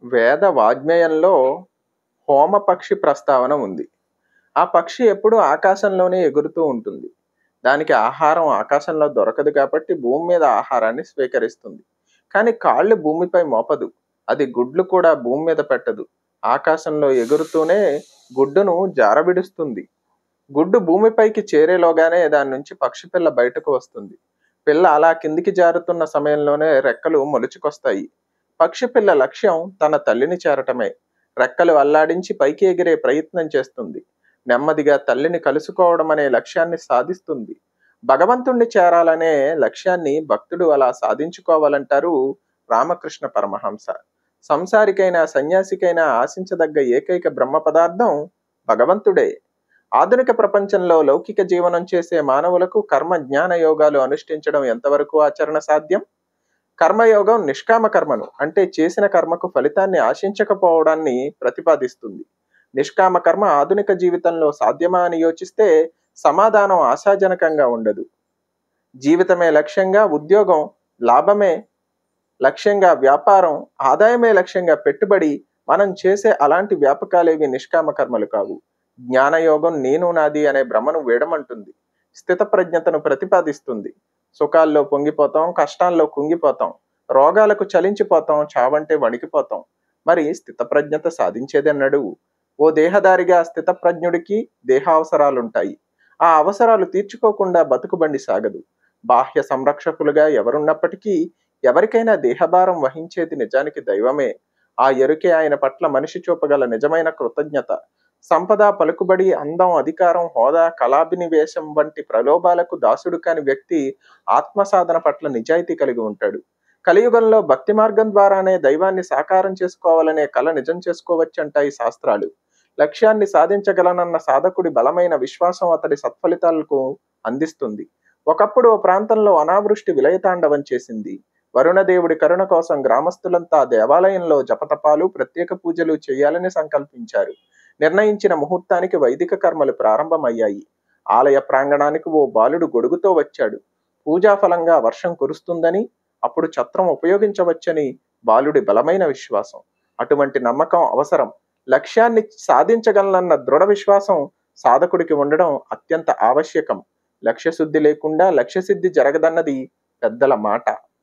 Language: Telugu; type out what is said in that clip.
వేద వాజ్మయంలో హోమ పక్షి ప్రస్తావన ఉంది. ఆ పక్షి ఎప్పుడూ ఆకాశంలోనే ఎగురుతూ ఉంటుంది. దానికి ఆహారం ఆకాశంలో దొరకదు కాబట్టి భూమి మీద ఆహారాన్ని స్వీకరిస్తుంది. కానీ కాళ్ళు భూమిపై మోపదు. అది గుడ్లు కూడా భూమి మీద పెట్టదు. ఆకాశంలో ఎగురుతూనే గుడ్డును జారవిడుస్తుంది. గుడ్డు భూమిపైకి చేరేలోగానే దాని నుంచి పక్షి పిల్ల బయటకు వస్తుంది. పిల్ల అలా కిందికి జారుతున్న సమయంలోనే రెక్కలు మొలుచుకొస్తాయి. పక్షి పిల్ల లక్ష్యం తన తల్లిని చేరటమే. రెక్కలు అల్లాడించి పైకి ఎగిరే ప్రయత్నం చేస్తుంది. నెమ్మదిగా తల్లిని కలుసుకోవడం అనే లక్ష్యాన్ని సాధిస్తుంది. భగవంతుణ్ణి చేరాలనే లక్ష్యాన్ని భక్తుడు అలా సాధించుకోవాలంటారు రామకృష్ణ పరమహంస. సంసారికైనా సన్యాసికైనా ఆశించదగ్గ ఏకైక బ్రహ్మ పదార్థం భగవంతుడే. ఆధునిక ప్రపంచంలో లౌకిక జీవనం చేసే మానవులకు కర్మ జ్ఞాన యోగాలు అనుష్ఠించడం ఎంతవరకు ఆచరణ సాధ్యం? కర్మయోగం నిష్కామ కర్మను, అంటే చేసిన కర్మకు ఫలితాన్ని ఆశించకపోవడాన్ని ప్రతిపాదిస్తుంది. నిష్కామ కర్మ ఆధునిక జీవితంలో సాధ్యమా అని యోచిస్తే సమాధానం ఆశాజనకంగా ఉండదు. జీవితమే లక్ష్యంగా ఉద్యోగం, లాభమే లక్ష్యంగా వ్యాపారం, ఆదాయమే లక్ష్యంగా పెట్టుబడి, మనం చేసే అలాంటి వ్యాపకాలేవి నిష్కామ కర్మలు కావు. జ్ఞానయోగం నేను నాది అనే భ్రమను వేడమంటుంది. స్థితప్రజ్ఞతను ప్రతిపాదిస్తుంది. సుఖాల్లో పొంగిపోతాం, కష్టాల్లో కుంగిపోతాం, రోగాలకు చలించిపోతాం, చావంటే వణికిపోతాం. మరి స్థితప్రజ్ఞత సాధించేదన్నాడు? ఓ దేహదారిగా స్థితప్రజ్ఞుడికి దేహావసరాలుంటాయి. ఆ అవసరాలు తీర్చుకోకుండా బతుకుబండి సాగదు. బాహ్య సంరక్షకులుగా ఎవరున్నప్పటికీ ఎవరికైనా దేహభారం వహించేది నిజానికి దైవమే. ఆ ఎరుకే ఆయన పట్ల మనిషి చూపగల నిజమైన కృతజ్ఞత. సంపద, పలుకుబడి, అందం, అధికారం, హోదా, కళాభినివేశం వంటి ప్రలోభాలకు దాసుడు కాని వ్యక్తి ఆత్మసాధన పట్ల నిజాయితీ కలిగి ఉంటాడు. కలియుగంలో భక్తి మార్గం ద్వారానే దైవాన్ని సాకారం చేసుకోవాలనే కళ నిజం చేసుకోవచ్చంటాయి శాస్త్రాలు. లక్ష్యాన్ని సాధించగలనన్న సాధకుడి బలమైన విశ్వాసం అతడి సత్ఫలితాలకు అందిస్తుంది. ఒకప్పుడు ఓ ప్రాంతంలో అనావృష్టి విలయతాండవం చేసింది. వరుణదేవుడి కరుణ కోసం గ్రామస్తులంతా దేవాలయంలో జపతపాలు, ప్రత్యేక పూజలు చేయాలని సంకల్పించారు. నిర్ణయించిన ముహూర్తానికి వైదిక కర్మలు ప్రారంభమయ్యాయి. ఆలయ ప్రాంగణానికి ఓ బాలుడు గొడుగుతో వచ్చాడు. పూజాఫలంగా వర్షం కురుస్తుందని, అప్పుడు ఛత్రం ఉపయోగించవచ్చని బాలుడి బలమైన విశ్వాసం. అటువంటి నమ్మకం అవసరం. లక్ష్యాన్ని సాధించగలనన్న దృఢ విశ్వాసం సాధకుడికి ఉండడం అత్యంత ఆవశ్యకం. లక్ష్యశుద్ధి లేకుండా లక్ష్యసిద్ధి జరగదన్నది పెద్దల మాట.